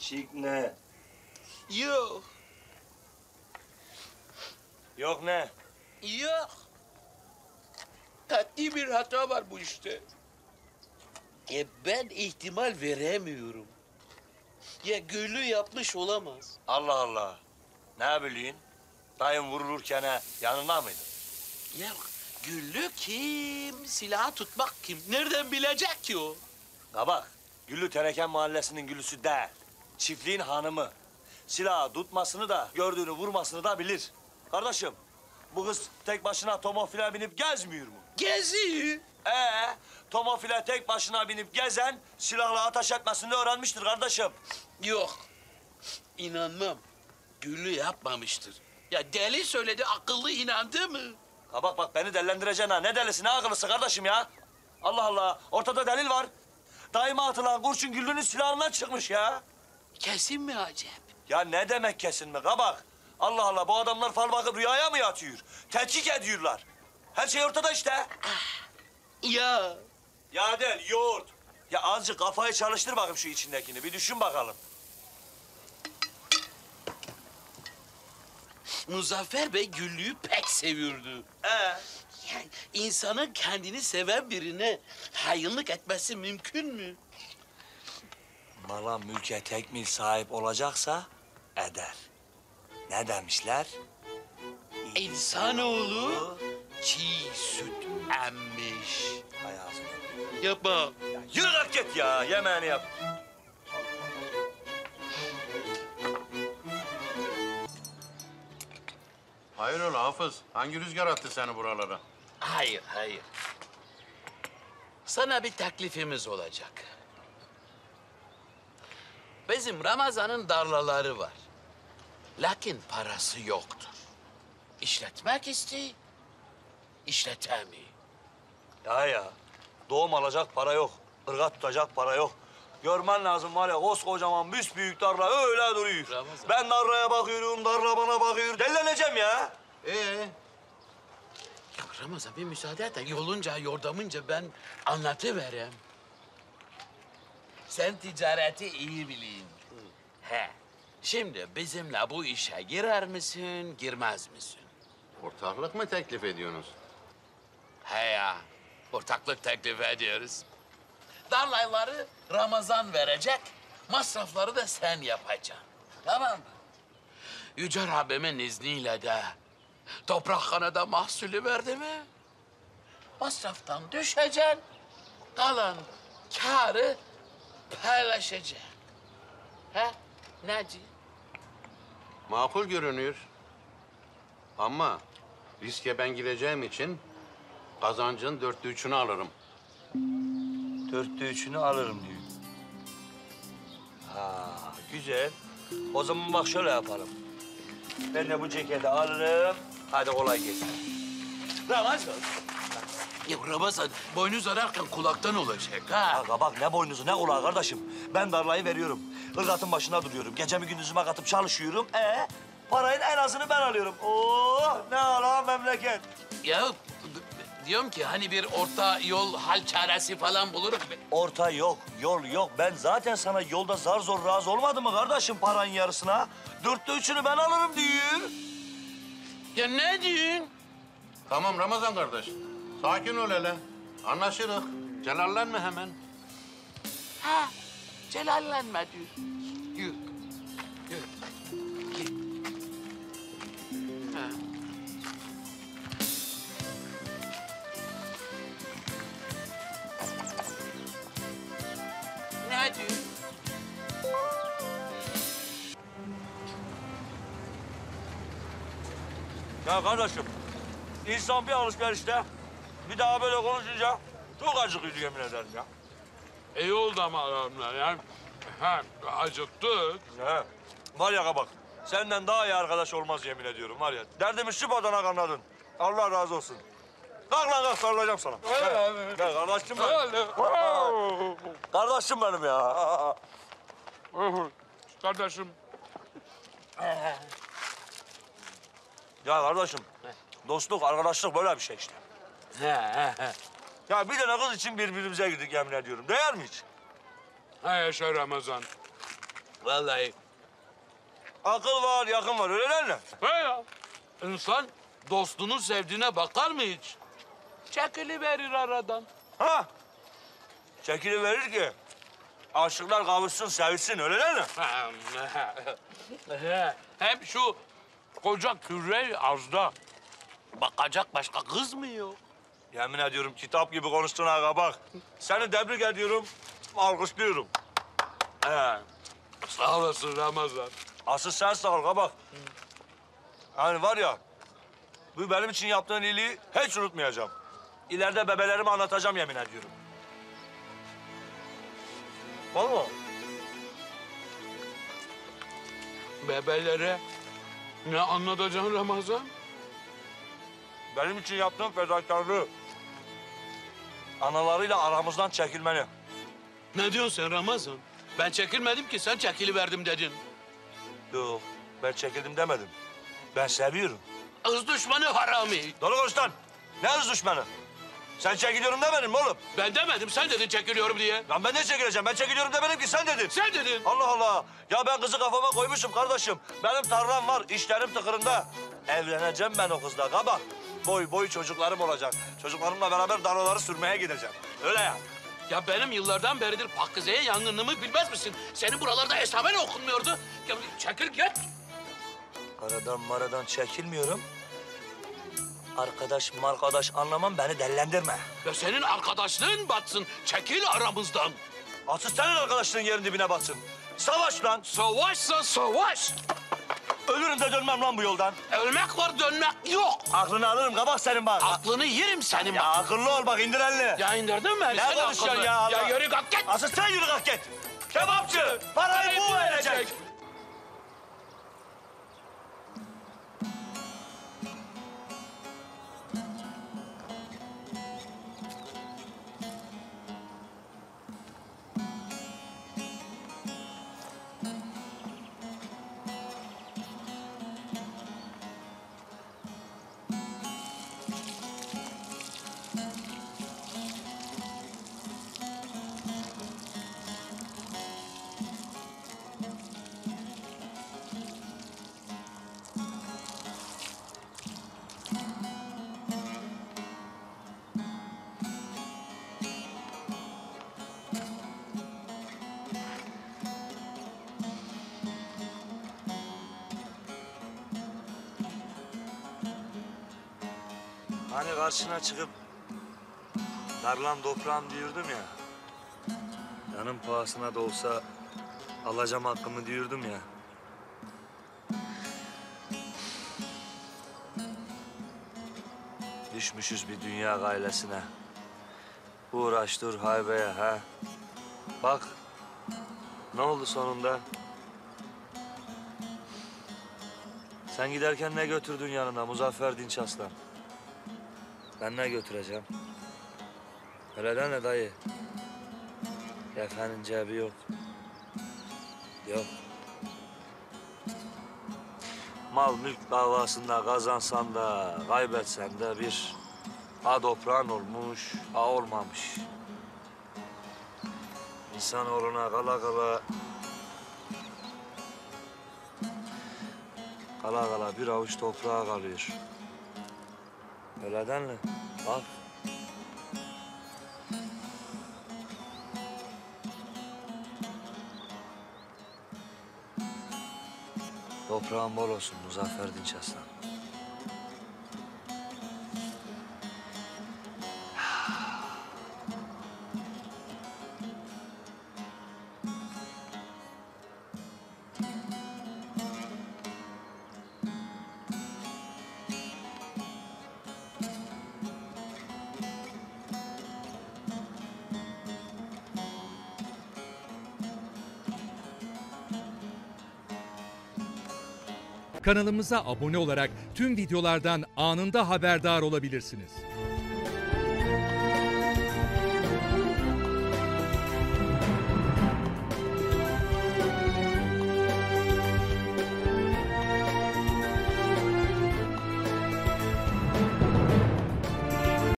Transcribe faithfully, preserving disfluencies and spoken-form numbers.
Çık ne? Yok. Yok ne? Yok. Katli bir hata var bu işte. E ben ihtimal veremiyorum. Ya Güllü yapmış olamaz. Allah Allah. Ne bileyim? Dayım vurulurken ha, yanında mıydın? Ya Güllü kim? Silahı tutmak kim? Nereden bilecek ki o? Kabak, Güllü Tereken Mahallesi'nin Güllüsü değil. Çiftliğin hanımı. Silahı tutmasını da, gördüğünü vurmasını da bilir. Kardeşim, bu kız tek başına tomofile binip gezmiyor mu? Geziyor. Ee, tomofile tek başına binip gezen silahla ateş etmesini öğrenmiştir kardeşim. Yok. İnanmam. Güllü yapmamıştır. Ya deli söyledi, akıllı inandı mı? Kabak bak beni delilendireceksin ha. Ne delisi ne akıllısı kardeşim ya? Allah Allah, ortada delil var. Daima atılan kurşun Güllü'nün silahından çıkmış ya. Kesin mi acep? Ya ne demek kesin mi kabak? Allah Allah, bu adamlar fal bakıp rüyaya mı yatıyor? Tetkik ediyorlar. Her şey ortada işte. Ya Ya del, yoğurt. Ya azıcık kafayı çalıştır bakayım şu içindekini. Bir düşün bakalım. Muzaffer Bey Güllü'yü pek seviyordu. Ee? Yani insanın kendini seven birine hainlik etmesi mümkün mü? Mala mülke tekmil sahip olacaksa eder. Ne demişler? İnsanoğlu çiğ süt emmiş. Hay ağzına. Yapma. Yürü kalk git ya, yemeğini yap. Hayrola Hafız? Hangi rüzgar attı seni buralara? Hayır, hayır. Sana bir teklifimiz olacak. Bizim Ramazan'ın darlaları var. Lakin parası yoktur. İşletmek istiyor, işletemiyor. Ya ya, doğum alacak para yok. Irgat tutacak para yok. Görmen lazım var ya, koskocaman büsbüyük tarla öyle duruyor. Ramazan. Ben tarlaya bakıyorum, tarla bana bakıyor. Delileneceğim ya. Ee, Ya Ramazan bir müsaade et de yolunca, yordamınca ben anlatıverem. Sen ticareti iyi bilin. He. Şimdi bizimle bu işe girer misin, girmez misin? ortaklık mı teklif ediyorsunuz? He ya, ortaklık teklif ediyoruz. Darlayları Ramazan verecek, masrafları da sen yapacaksın. Tamam mı? Yüce Rabbimin izniyle de toprakhanada mahsulü verdi mi? Masraftan düşeceksin, kalan kârı paylaşacaksın. He? Ne diyorsun? Makul görünüyor. Ama riske ben gireceğim için kazancın dörtte üçünü alırım. Dörtte üçünü alırım diyor. Ha, güzel. O zaman bak şöyle yapalım. Ben de bu ceketi alırım. Hadi kolay gelsin. Ramazan. Ya Ramazan, boynuz ararken kulaktan olacak ha. Ya kabak ne boynuzu ne kulağı kardeşim. Ben darlayı veriyorum. Irgatın başında duruyorum. Gecemi gündüzüme katıp çalışıyorum. Ee, parayın en azını ben alıyorum. Oo, ne ala memleket. Ya d- diyorum ki hani bir orta yol hal çaresi falan buluruz. Orta yok, yol yok. Ben zaten sana yolda zar zor razı olmadım mı kardeşim paranın yarısına? Dörtte üçünü ben alırım diyor. Ya ne diyorsun? Tamam Ramazan kardeş. Sakin ol hele. Anlaşırız. Celallenme hemen. Ha, celallenme diyor. Yürü. Yürü. Git. Ha. Ne diyor? Ya kardeşim, insan bir alışverişte bir daha böyle konuşunca çok acıkıyor yemin ederim ya. İyi oldu ama adamlar yani. Ha, acıktık. He. Var ya kabak, senden daha iyi arkadaş olmaz yemin ediyorum var ya. Derdimi şu badana kanladın. Allah razı olsun. Kalk lan kalk, sarılacağım sana. Gel, gel kardeşim benim. Kardeşim benim ya. Kardeşim. Ya kardeşim, dostluk, arkadaşlık böyle bir şey işte. Ya bir tane kız için birbirimize girdik yemin ediyorum. Değer mi hiç? Ha yaşa Ramazan. Vallahi. Akıl var, yakın var. Öyle değil mi? He ya. İnsan dostunun sevdiğine bakar mı hiç? Çekiliverir aradan. Ha? Çekili verir ki aşıklar kavuşsun, sevişsin. Öyle değil mi? He, Hem şu koca küre azda. Bakacak başka kız mı yok? Yemin ediyorum kitap gibi konuştun aga bak. Seni tebrik ediyorum, alkışlıyorum. He. Sağ olasın Ramazan. Asıl sen sağ ol bak. Yani var ya, bu benim için yaptığın iyiliği hiç unutmayacağım. İleride bebelerime anlatacağım yemin ediyorum. Vallahi. Bebelere ne anlatacaksın Ramazan? Benim için yaptığın fedakarlığı analarıyla aramızdan çekilmeni. Ne diyorsun sen Ramazan? Ben çekilmedim ki sen çekiliverdim dedin. Yok, ben çekildim demedim. Ben seviyorum. Kız düşmanı harami. Dolu konuş lan. Ne hız düşmanı? Sen çekiliyorum demedin mi oğlum? Ben demedim sen dedin çekiliyorum diye. Lan ben ne çekileceğim? Ben çekiliyorum demedim ki sen dedin. Sen dedin. Allah Allah. Ya ben kızı kafama koymuşum kardeşim. Benim tarlam var, işlerim tıkırında. Evleneceğim ben o kızla kabak. Boy boy çocuklarım olacak. Çocuklarımla beraber danaları sürmeye gideceğim. Öyle ya. Ya benim yıllardan beridir Pakize'ye yangınlığımı bilmez misin? Senin buralarda esamen okunmuyordu. Ya çekil git. Aradan maradan çekilmiyorum. Arkadaş markadaş anlamam, beni dellendirme. Ya senin arkadaşlığın batsın. Çekil aramızdan. Asıl senin arkadaşlığın yerin dibine batsın. Savaş lan. Savaşsa savaş. Ölürüm de dönmem lan bu yoldan. Ölmek var dönmek yok. Aklını alırım kabak senin bak. Aklını yerim senin Ya bak. akıllı ol bak, indir elini. Ya indirdin mi? Ne Sen konuşuyorsun akıllı. ya Allah? Ya yürü kalk git. Asıl sen yürü kalk git. Kebapçı, parayı bu verecek. Hani karşına çıkıp darlam toprağım diyordum ya. Canım pahasına da olsa alacağım hakkımı diyordum ya. Düşmüşüz bir dünya gailesine. Uğraş dur haybeye ha. Bak ne oldu sonunda? Sen giderken ne götürdün yanına Muzaffer Dinç Aslan? Ben ne götüreceğim? Öyle deme dayı. Kefenin cebi yok. Yok. Mal mülk davasında kazansan da kaybetsen de bir ha toprağın olmuş, ha olmamış. İnsanoğluna kala kala kala kala bir avuç toprağa kalıyor. Öyle değil mi? Bak. Toprağın bol olsun Muzaffer Dinç Aslan. Kanalımıza abone olarak tüm videolardan anında haberdar olabilirsiniz.